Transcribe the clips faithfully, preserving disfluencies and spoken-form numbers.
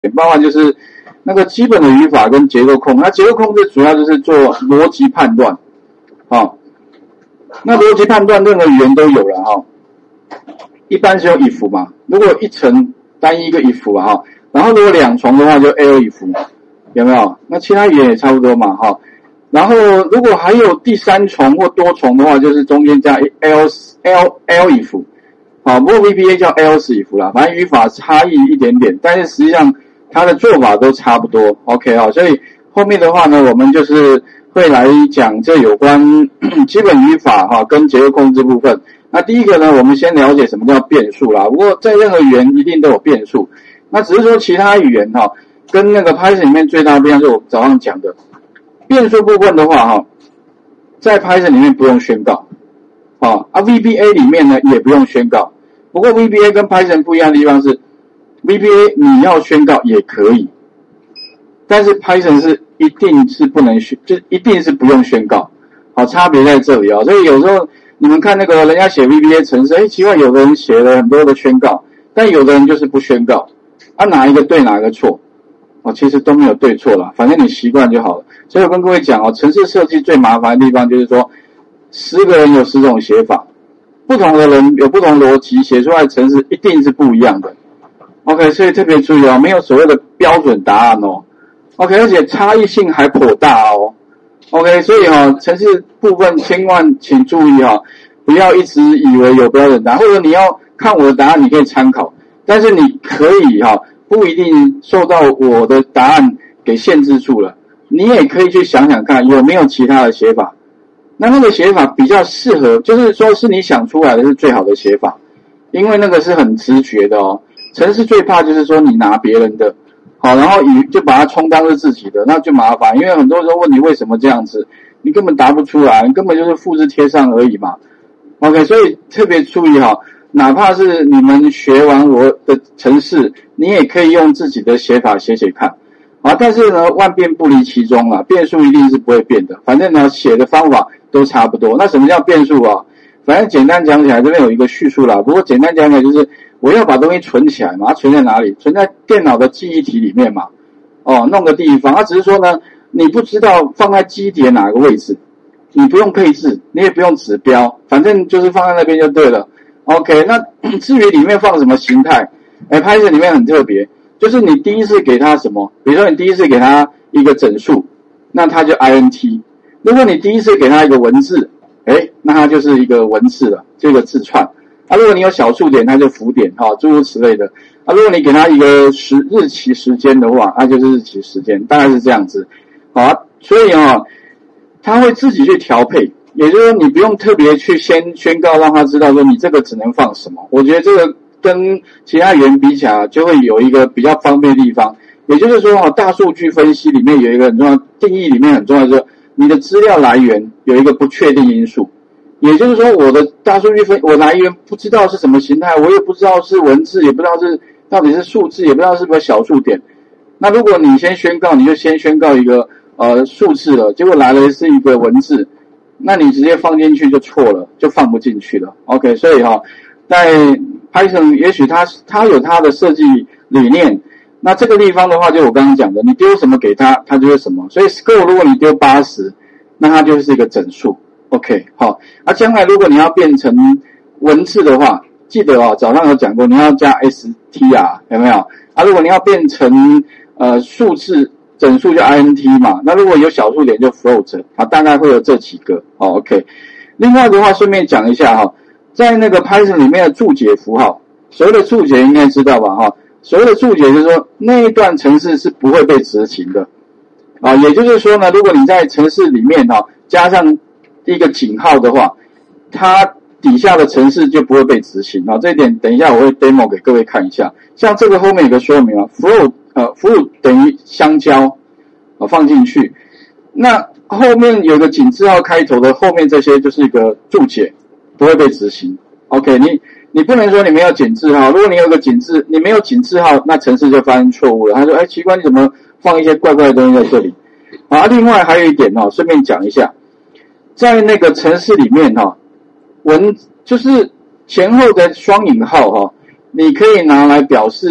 包含就是那个基本的语法跟结构控。那结构控制主要就是做逻辑判断，好，那逻辑判断任何语言都有了哈，一般是用 if 嘛，如果一层单一一个 if 啊哈，然后如果两重的话就 else if， 有没有？那其他语言也差不多嘛哈。然后如果还有第三重或多重的话，就是中间加 else l l if， 好，不过 V B A 叫 else if 啦，反正语法差异一点点，但是实际上它的做法都差不多 ，OK 哈，所以后面的话呢，我们就是会来讲这有关基本语法哈跟结构控制部分。那第一个呢，我们先了解什么叫变数啦。不过在任何语言一定都有变数，那只是说其他语言哈跟那个 Python 里面最大的不一样，就是我早上讲的变数部分的话哈，在 Python 里面不用宣告，啊啊 V B A 里面呢也不用宣告。不过 V B A 跟 Python 不一样的地方是 V B A 你要宣告也可以，但是 Python 是一定是不能宣，就一定是不用宣告。好，差别在这里啊、哦。所以有时候你们看那个人家写 V B A 程式，哎，奇怪，有的人写了很多的宣告，但有的人就是不宣告。啊，哪一个对，哪一个错？哦，其实都没有对错啦，反正你习惯就好了。所以我跟各位讲哦，程式设计最麻烦的地方就是说，十个人有十种写法，不同的人有不同逻辑，写出来的程式一定是不一样的。OK， 所以特别注意哦，没有所谓的标准答案哦。OK， 而且差异性还颇大哦。OK， 所以哦，程式部分千万请注意哦，不要一直以为有标准答案，或者你要看我的答案，你可以参考，但是你可以哈、哦，不一定受到我的答案给限制住了。你也可以去想想看有没有其他的写法，那那个写法比较适合，就是说是你想出来的是最好的写法，因为那个是很直觉的哦。程式最怕就是说你拿别人的，好，然后以就把它充当是自己的，那就麻烦，因为很多时候问你为什么这样子，你根本答不出来，你根本就是复制贴上而已嘛。OK， 所以特别注意哈，哪怕是你们学完我的程式，你也可以用自己的写法写写看。啊，但是呢，万变不离其宗啦，变数一定是不会变的。反正呢，写的方法都差不多。那什么叫变数啊？反正简单讲起来，这边有一个叙述啦。不过简单讲起来，就是我要把东西存起来嘛，它存在哪里？存在电脑的记忆体里面嘛。哦，弄个地方。它只是说呢，你不知道放在记忆体的哪个位置，你不用配置，你也不用指标，反正就是放在那边就对了。OK， 那至于里面放什么形态，哎 ，Python 里面很特别。就是你第一次给它什么，比如说你第一次给它一个整数，那它就 int。如果你第一次给它一个文字，诶，那它就是一个文字了，这个字串。啊，如果你有小数点，它就符点，哈、哦，诸如此类的。啊，如果你给它一个时日期时间的话，那就是日期时间，大概是这样子。好啊，所以啊、哦，它会自己去调配，也就是说你不用特别去先宣告让它知道说你这个只能放什么。我觉得这个跟其他语言比起来，就会有一个比较方便的地方，也就是说，哦，大数据分析里面有一个很重要定义，里面很重要，就是你的资料来源有一个不确定因素，也就是说，我的大数据分我来源不知道是什么形态，我也不知道是文字，也不知道是到底是数字，也不知道是不是小数点。那如果你先宣告，你就先宣告一个呃数字了，结果来的是一个文字，那你直接放进去就错了，就放不进去了。OK， 所以哈、哦，在Python 也许它它有它的设计理念，那这个地方的话，就我刚刚讲的，你丢什么给它，它就是什么。所以 score 如果你丢八十，那它就是一个整数。OK， 好，啊，将来如果你要变成文字的话，记得哦，早上有讲过，你要加 str 有没有？啊，如果你要变成呃数字整数就 int 嘛，那如果有小数点就 float， 啊，大概会有这几个。哦 ，OK。另外的话，顺便讲一下哈。在那个 Python 里面的注解符号，所谓的注解应该知道吧哈？所谓的注解就是说那一段程式是不会被执行的啊，也就是说呢，如果你在程式里面哈加上一个井号的话，它底下的程式就不会被执行啊。这一点等一下我会 demo 给各位看一下。像这个后面有个说明啊 ，float 呃 float 等于香蕉啊放进去，那后面有个井字号开头的后面这些就是一个注解。不会被执行 ，OK， 你你不能说你没有井字号，如果你有个井字，你没有井字号，那程式就发生错误了。他说，哎，奇怪，你怎么放一些怪怪的东西在这里？啊，另外还有一点哦，顺便讲一下，在那个程式里面哈、哦，文就是前后的双引号哈、哦，你可以拿来表示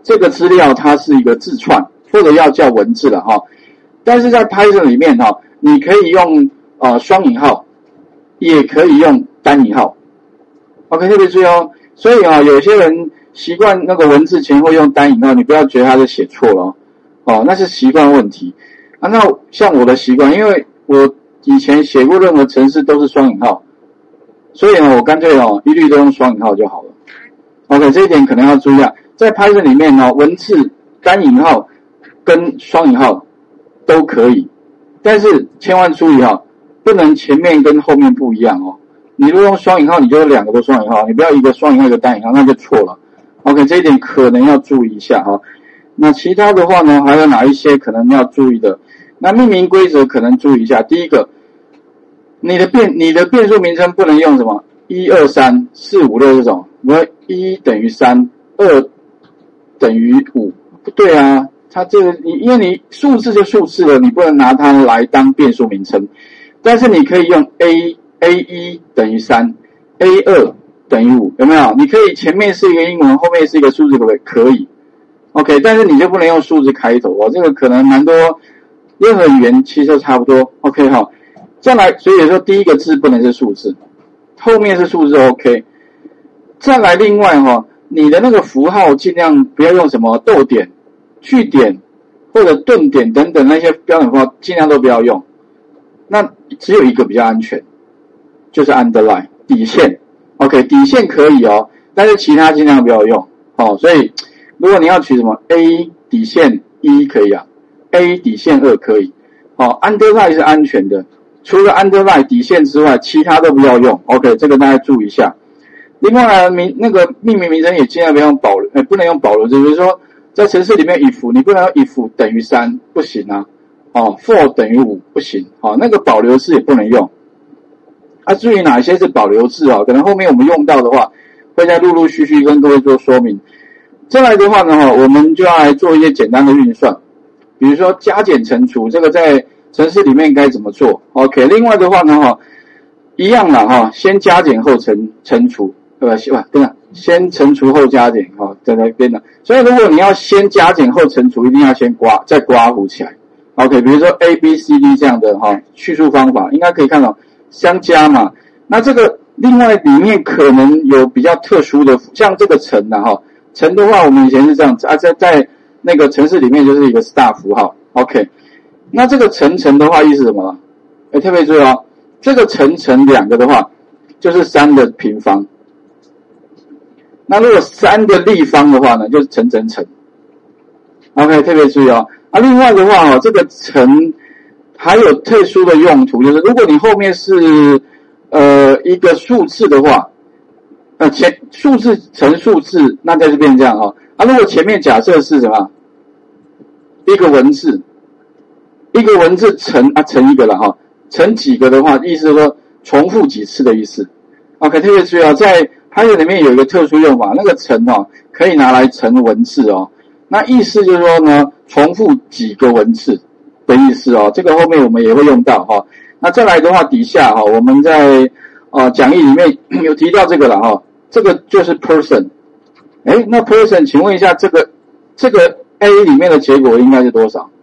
这个资料它是一个字串，或者要叫文字了哈。但是在 Python 里面哈，你可以用呃双引号，也可以用单引号。OK， 特别注意哦。所以啊，有些人习惯那个文字前后用单引号，你不要觉得他是写错了哦，哦，那是习惯问题啊。那像我的习惯，因为我以前写过任何程式都是双引号，所以呢，我干脆哦一律都用双引号就好了。OK， 这一点可能要注意啊。在 Python 里面呢，文字单引号跟双引号都可以，但是千万注意哈，不能前面跟后面不一样哦。你如果用双引号，你就两个都双引号，你不要一个双引号一个单引号，那就错了。OK， 这一点可能要注意一下哈。那其他的话呢，还有哪一些可能要注意的？那命名规则可能注意一下。第一个，你的变你的变数名称不能用什么一二三四五六这种，比如一等于三，二等于五，不对啊。它这个你因为你数字就数字了，你不能拿它来当变数名称。但是你可以用 A A 一等于三 ，A 二等于五，有没有？你可以前面是一个英文，后面是一个数字，可不可以？可以。OK， 但是你就不能用数字开头哦，这个可能蛮多，任何语言其实都差不多。OK 哈，再来，所以说第一个字不能是数字，后面是数字 OK。再来，另外哈，你的那个符号尽量不要用什么逗点、句点或者顿点等等那些标准符号，尽量都不要用。那只有一个比较安全，就是 underline 底线。OK， 底线可以哦，但是其他尽量不要用。哦，所以如果你要取什么 A 底线一可以啊 ，A 底线二可以。哦 ，underline 是安全的，除了 underline 底线之外，其他都不要用。OK， 这个大家注意一下。另外呢，名那个命名名称也尽量不要用保留，哎，不能用保留，就是说在程式里面 if 你不能用 if 等于三，不行啊。哦 ，for 等于五不行，哦，那个保留式也不能用。啊，至于哪些是保留式啊，可能后面我们用到的话，会再陆陆续续跟各位做说明。再来的话呢，哈，我们就要来做一些简单的运算，比如说加减乘除，这个在程式里面该怎么做 ？OK， 另外的话呢，哈，一样啦，哈，先加减后乘乘除，对吧？吧，对吧？先乘除后加减，哈，在那边的。所以如果你要先加减后乘除，一定要先刮，再刮弧起来。OK， 比如说 A B C D 这样的哈叙述方法，应该可以看到相加嘛。那这个另外里面可能有比较特殊的，像这个乘啊哈，乘的话我们以前是这样子啊，在在那个程式里面就是一个 star 符号。OK， 那这个乘乘的话意思是什么？哎，特别注意哦，这个乘乘两个的话就是三的平方。那如果三的立方的话呢，就是乘乘乘。OK， 特别注意哦。啊，另外的话哦，这个乘还有特殊的用途，就是如果你后面是呃一个数字的话，呃前数字乘数字，那在这边这样哦。啊，如果前面假设是什么？一个文字，一个文字乘啊乘一个了哈，乘几个的话，意思是说重复几次的意思。OK， 特别注意哦，在 Python 里面有一个特殊用法，那个乘哦可以拿来乘文字哦。那意思就是说呢，重复几个文字的意思哦，这个后面我们也会用到哈、哦。那再来的话，底下哈、哦，我们在呃讲义里面有提到这个了哈、哦，这个就是 person。哎，那 person， 请问一下，这个这个 A 里面的结果应该是多少？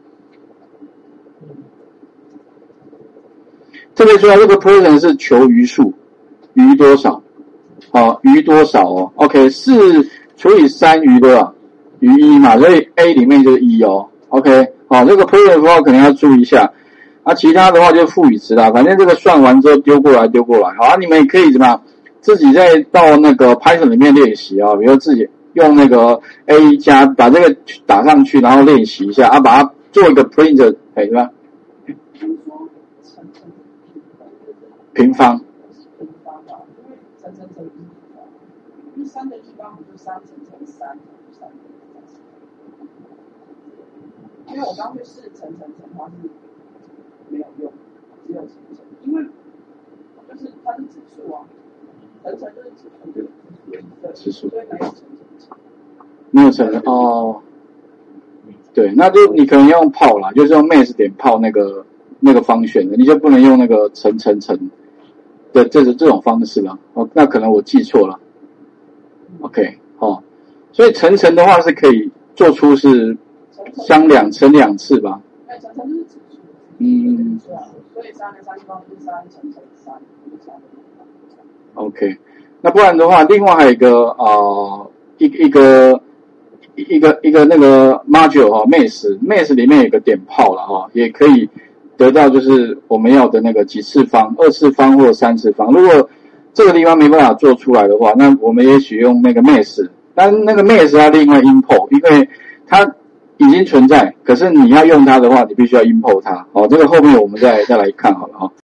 特别说这个 person 是求余数，余多少？好、哦，余多少哦 ？OK， 四除以三余多少？余一嘛，所以 A 里面就是一哦 ，OK， 好，这个 person 符号可能要注意一下，啊，其他的话就赋予值啦，反正这个算完之后丢过来丢过来，好啊，你们也可以怎么样，自己再到那个 Python 里面练习啊，比如自己用那个 A 加把这个打上去，然后练习一下啊，把它做一个 print， 哎，是吧？平方。 三的地方不就三乘乘三，因为我刚去试乘乘乘，它是没有用，只有乘乘，因为就是它是指数啊，乘乘就是指数，对， 指数， 所以没有乘乘乘， 没有乘哦，对，那就你可能要用泡啦，就是用 math 点泡那个那个方选的，你就不能用那个乘乘乘的这这种方式啦，哦，那可能我记错了。OK， 哦，所以乘乘的话是可以做出是相两乘两次吧？ 对，乘乘就是指数。 嗯。 对啊，所以三的三次方就是三乘乘三，就是三。 OK， 那不然的话，另外还有一个呃一一个一个一个那个 module 哈 ，math math 里面有一个点炮了哈，也可以得到就是我们要的那个几次方、二次方或三次方。如果这个地方没办法做出来的话，那我们也许用那个 math， 但那个 math 要另外 import， 因为它已经存在，可是你要用它的话，你必须要 import 它。哦，这个后面我们再再来看好了哈。